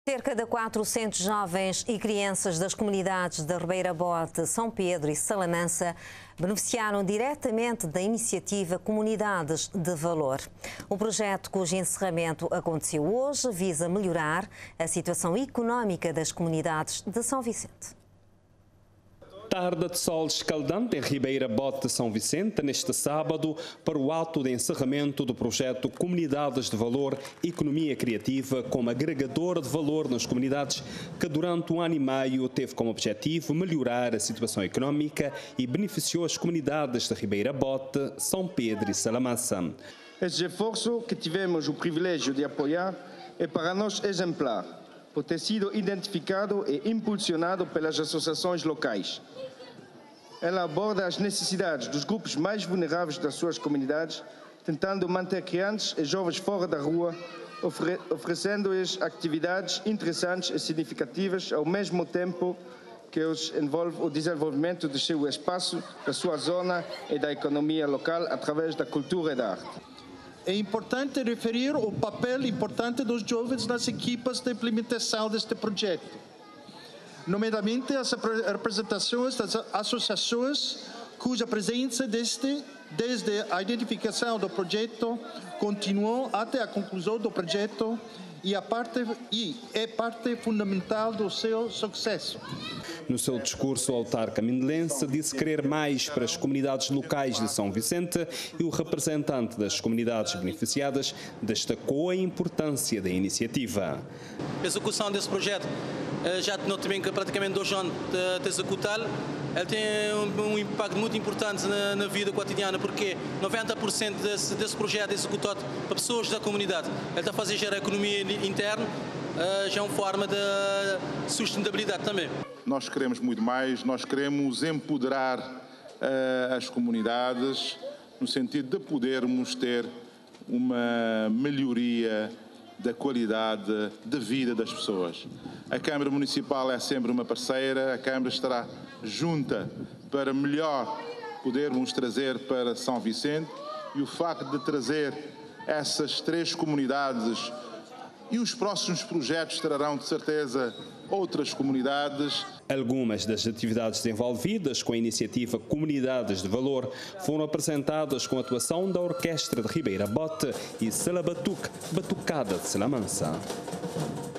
Cerca de 400 jovens e crianças das comunidades da Ribeira Bote, São Pedro e Salamança beneficiaram diretamente da iniciativa Comunidades de Valor. O projeto, cujo encerramento aconteceu hoje, visa melhorar a situação económica das comunidades de São Vicente. Tarde de sol escaldante em Ribeira Bote, São Vicente, neste sábado, para o ato de encerramento do projeto Comunidades de Valor Economia Criativa, como agregador de valor nas comunidades, que durante um ano e meio teve como objetivo melhorar a situação económica e beneficiou as comunidades de Ribeira Bote, São Pedro e Salamança. Este esforço que tivemos o privilégio de apoiar é para nós exemplar, por ter sido identificado e impulsionado pelas associações locais. Ela aborda as necessidades dos grupos mais vulneráveis das suas comunidades, tentando manter crianças e jovens fora da rua, oferecendo-lhes atividades interessantes e significativas, ao mesmo tempo que os envolve o desenvolvimento do seu espaço, da sua zona e da economia local através da cultura e da arte. É importante referir o papel importante dos jovens nas equipas de implementação deste projeto, nomeadamente as representações das associações cuja presença desde a identificação do projeto continuou até a conclusão do projeto e é parte fundamental do seu sucesso. No seu discurso, o autarca mindelense disse querer mais para as comunidades locais de São Vicente e o representante das comunidades beneficiadas destacou a importância da iniciativa. A execução desse projeto já não também praticamente 2 anos de executá-lo. Ele tem um impacto muito importante na vida cotidiana, porque 90% desse projeto é executado para pessoas da comunidade. Ele está a fazer gerar a economia interna, já é uma forma de sustentabilidade também. Nós queremos muito mais, nós queremos empoderar as comunidades no sentido de podermos ter uma melhoria da qualidade de vida das pessoas. A Câmara Municipal é sempre uma parceira, a Câmara estará junta para melhor podermos trazer para São Vicente, e o facto de trazer essas 3 comunidades e os próximos projetos trarão de certeza outras comunidades. Algumas das atividades desenvolvidas com a iniciativa Comunidades de Valor foram apresentadas com a atuação da Orquestra de Ribeira Bote e Salabatuc, Batucada de Salamança.